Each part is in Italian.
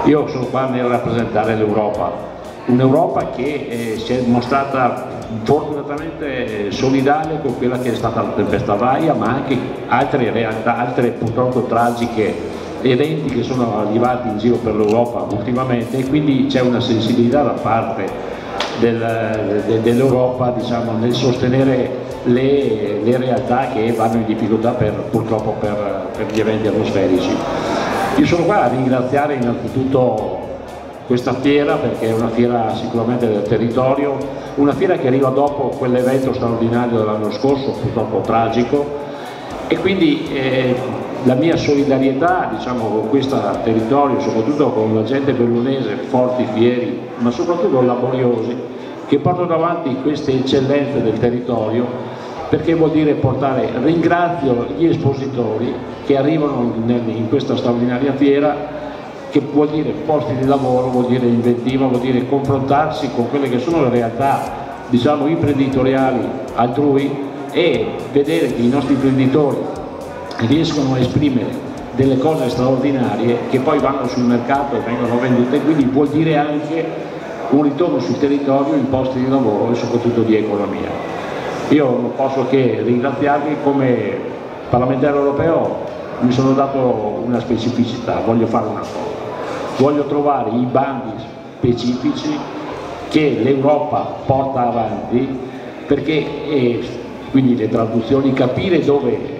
Io sono qua nel rappresentare l'Europa, un'Europa che si è mostrata fortunatamente solidale con quella che è stata la tempesta Vaia, ma anche altre realtà, altre purtroppo tragiche eventi che sono arrivati in giro per l'Europa ultimamente, e quindi c'è una sensibilità da parte dell'Europa, diciamo, nel sostenere le realtà che vanno in difficoltà purtroppo per gli eventi atmosferici. Io sono qua a ringraziare innanzitutto questa fiera, perché è una fiera sicuramente del territorio, una fiera che arriva dopo quell'evento straordinario dell'anno scorso, purtroppo tragico, e quindi la mia solidarietà, diciamo, con questo territorio, soprattutto con la gente bellunese, forti, fieri, ma soprattutto laboriosi, che portano avanti queste eccellenze del territorio, perché vuol dire ringrazio gli espositori che arrivano in questa straordinaria fiera, che vuol dire posti di lavoro, vuol dire inventiva, vuol dire confrontarsi con quelle che sono le realtà, diciamo, imprenditoriali altrui, e vedere che i nostri imprenditori riescono a esprimere delle cose straordinarie che poi vanno sul mercato e vengono vendute, quindi vuol dire anche un ritorno sul territorio in posti di lavoro e soprattutto di economia. Io non posso che ringraziarvi. Come parlamentare europeo mi sono dato una specificità, voglio fare una cosa, voglio trovare i bandi specifici che l'Europa porta avanti, perché quindi le traduzioni, capire dove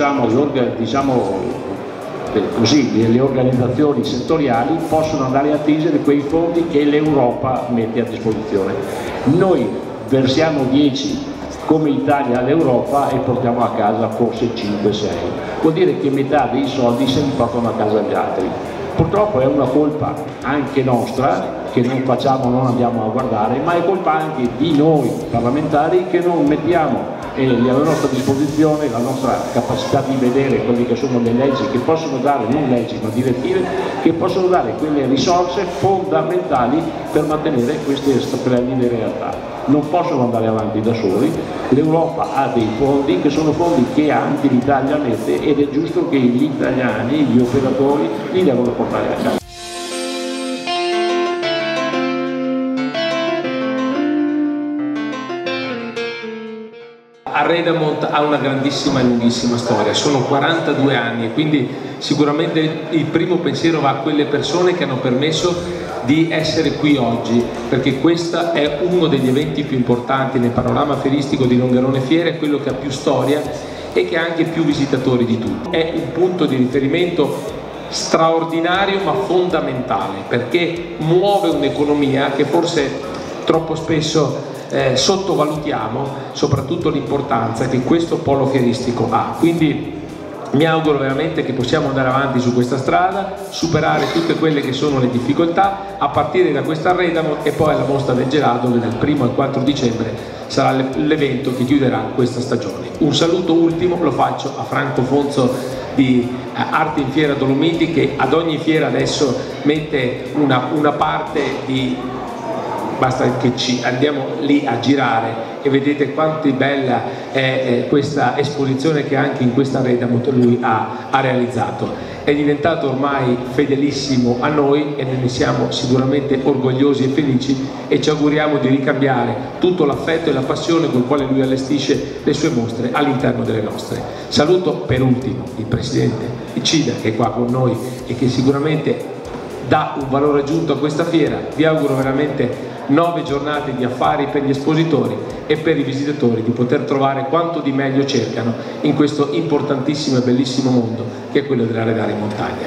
le organizzazioni settoriali possono andare a attingere quei fondi che l'Europa mette a disposizione. Noi versiamo 10 come Italia all'Europa e portiamo a casa forse 5-6, vuol dire che metà dei soldi se li portano a casa gli altri. Purtroppo è una colpa anche nostra, che non andiamo a guardare, ma è colpa anche di noi parlamentari che non mettiamo alla nostra disposizione la nostra capacità di vedere quelle che sono le leggi che possono dare, non leggi ma direttive, che possono dare quelle risorse fondamentali per mantenere queste splendide realtà. Non possono andare avanti da soli, l'Europa ha dei fondi che sono fondi che anche l'Italia mette, ed è giusto che gli italiani, gli operatori, li devono portare a casa. Arredamont ha una grandissima e lunghissima storia, sono 42 anni, e quindi sicuramente il primo pensiero va a quelle persone che hanno permesso di essere qui oggi, perché questo è uno degli eventi più importanti nel panorama fieristico di Longarone Fiere, quello che ha più storia e che ha anche più visitatori di tutti. È un punto di riferimento straordinario ma fondamentale, perché muove un'economia che forse troppo spesso sottovalutiamo, soprattutto l'importanza che questo polo fieristico ha. Quindi mi auguro veramente che possiamo andare avanti su questa strada, superare tutte quelle che sono le difficoltà, a partire da questa Arredamont e poi alla mostra del gelato, che dal 1° al 4 dicembre sarà l'evento che chiuderà questa stagione. Un saluto ultimo lo faccio a Franco Fonzo di Arte in Fiera Dolomiti, che ad ogni fiera adesso mette una parte di... basta che ci andiamo lì a girare e vedete quanto bella è questa esposizione che anche in questa Arredamont lui ha realizzato. È diventato ormai fedelissimo a noi e noi ne siamo sicuramente orgogliosi e felici, e ci auguriamo di ricambiare tutto l'affetto e la passione con il quale lui allestisce le sue mostre all'interno delle nostre. Saluto per ultimo il presidente Icida, che è qua con noi e che sicuramente dà un valore aggiunto a questa fiera. Vi auguro veramente 9 giornate di affari per gli espositori e per i visitatori, di poter trovare quanto di meglio cercano in questo importantissimo e bellissimo mondo che è quello dell'arredare in montagna.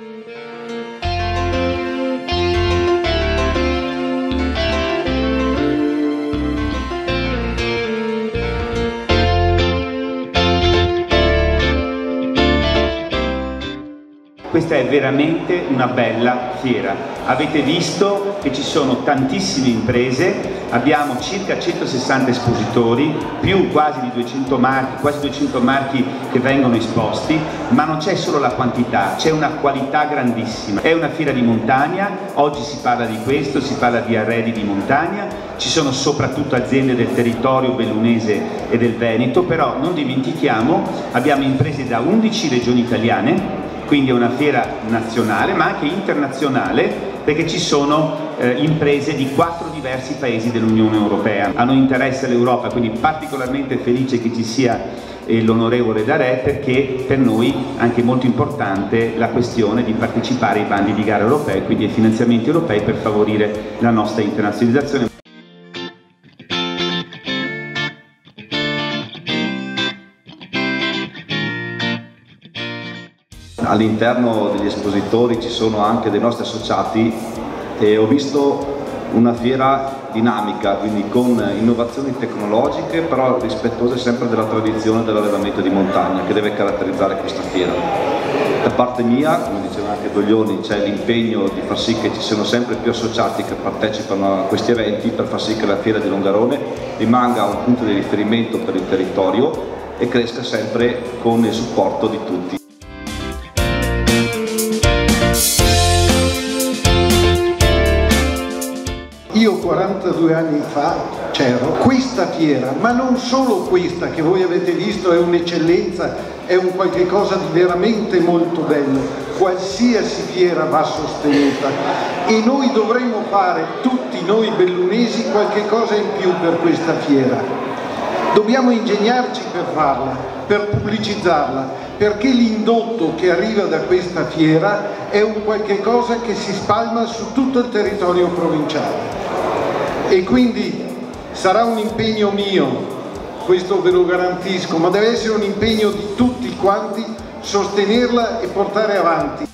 Questa è veramente una bella fiera. Avete visto che ci sono tantissime imprese, abbiamo circa 160 espositori, più quasi 200 marchi che vengono esposti, ma non c'è solo la quantità, c'è una qualità grandissima. È una fiera di montagna, oggi si parla di questo, si parla di arredi di montagna, ci sono soprattutto aziende del territorio bellunese e del Veneto, però non dimentichiamo, abbiamo imprese da 11 regioni italiane, quindi è una fiera nazionale ma anche internazionale, perché ci sono imprese di 4 diversi paesi dell'Unione Europea. Hanno interesse all'Europa, quindi particolarmente felice che ci sia l'onorevole Darè, perché per noi è anche molto importante la questione di partecipare ai bandi di gara europei, quindi ai finanziamenti europei per favorire la nostra internazionalizzazione. All'interno degli espositori ci sono anche dei nostri associati e ho visto una fiera dinamica, quindi con innovazioni tecnologiche però rispettose sempre della tradizione dell'allevamento di montagna che deve caratterizzare questa fiera. Da parte mia, come diceva anche Doglioni, c'è l'impegno di far sì che ci siano sempre più associati che partecipano a questi eventi per far sì che la fiera di Longarone rimanga un punto di riferimento per il territorio e cresca sempre con il supporto di tutti. Io 42 anni fa c'ero, questa fiera, ma non solo questa che voi avete visto è un'eccellenza, è un qualche cosa di veramente molto bello, qualsiasi fiera va sostenuta e noi dovremmo fare, tutti noi bellunesi, qualche cosa in più per questa fiera. Dobbiamo ingegnarci per farla, per pubblicizzarla, perché l'indotto che arriva da questa fiera è un qualche cosa che si spalma su tutto il territorio provinciale. E quindi sarà un impegno mio, questo ve lo garantisco, ma deve essere un impegno di tutti quanti sostenerla e portare avanti.